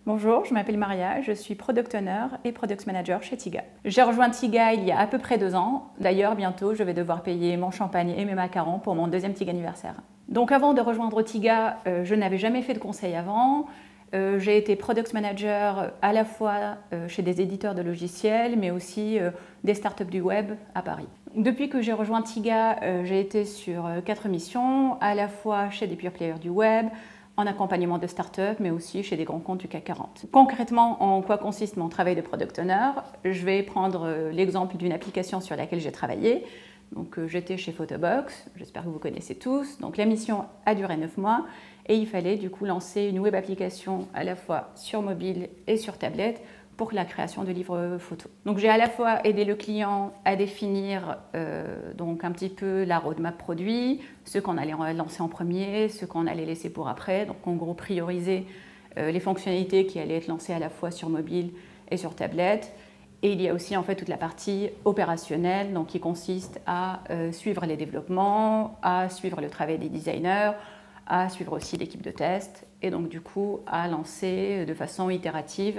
Bonjour, je m'appelle Maria, je suis Product Owner et Product Manager chez Tiga. J'ai rejoint Tiga il y a à peu près 2 ans. D'ailleurs, bientôt, je vais devoir payer mon champagne et mes macarons pour mon 2e Tiga anniversaire. Donc avant de rejoindre Tiga, je n'avais jamais fait de conseil avant. J'ai été Product Manager à la fois chez des éditeurs de logiciels, mais aussi des startups du web à Paris. Depuis que j'ai rejoint Tiga, j'ai été sur 4 missions, à la fois chez des pure players du web, en accompagnement de start-up, mais aussi chez des grands comptes du CAC 40. Concrètement, en quoi consiste mon travail de Product Owner? Je vais prendre l'exemple d'une application sur laquelle j'ai travaillé. Donc, j'étais chez Photobox, j'espère que vous connaissez tous. Donc, la mission a duré 9 mois et il fallait du coup lancer une web application à la fois sur mobile et sur tablette pour la création de livres photos. Donc j'ai à la fois aidé le client à définir donc un petit peu la roadmap produit, ce qu'on allait lancer en premier, ce qu'on allait laisser pour après, donc en gros prioriser les fonctionnalités qui allaient être lancées à la fois sur mobile et sur tablette. Et il y a aussi en fait toute la partie opérationnelle, donc qui consiste à suivre les développements, à suivre le travail des designers, à suivre aussi l'équipe de test et donc du coup à lancer de façon itérative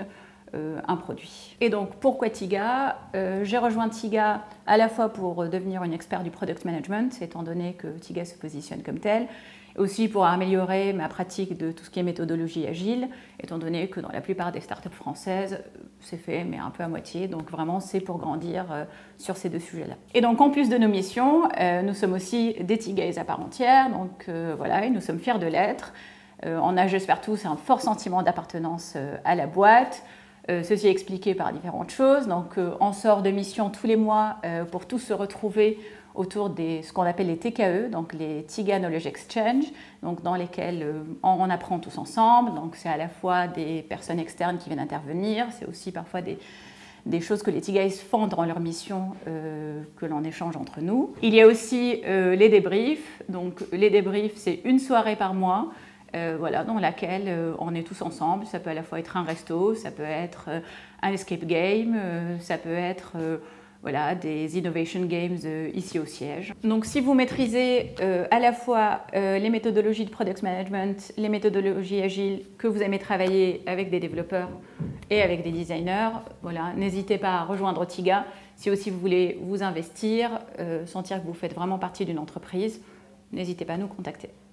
un produit. Et donc pourquoi Tiga? J'ai rejoint Tiga à la fois pour devenir une experte du product management, étant donné que Tiga se positionne comme tel, et aussi pour améliorer ma pratique de tout ce qui est méthodologie agile, étant donné que dans la plupart des startups françaises, c'est fait, mais un peu à moitié, donc vraiment c'est pour grandir sur ces 2 sujets-là. Et donc en plus de nos missions, nous sommes aussi des Tigaïs à part entière, donc voilà, et nous sommes fiers de l'être. On a, j'espère tous, un fort sentiment d'appartenance à la boîte. Ceci est expliqué par différentes choses. Donc, on sort de mission tous les mois pour tous se retrouver autour de ce qu'on appelle les TKE, donc les Tiga Knowledge Exchange, donc dans lesquels on apprend tous ensemble. Donc, c'est à la fois des personnes externes qui viennent intervenir, c'est aussi parfois des choses que les Tigaïs font dans leur mission que l'on échange entre nous. Il y a aussi les débriefs. Donc, les débriefs, c'est une soirée par mois. Voilà, dans laquelle on est tous ensemble. Ça peut à la fois être un resto, ça peut être un escape game, ça peut être voilà, des innovation games ici au siège. Donc si vous maîtrisez à la fois les méthodologies de product management, les méthodologies agiles, que vous aimez travailler avec des développeurs et avec des designers, voilà, n'hésitez pas à rejoindre Tiga. Si aussi vous voulez vous investir, sentir que vous faites vraiment partie d'une entreprise, n'hésitez pas à nous contacter.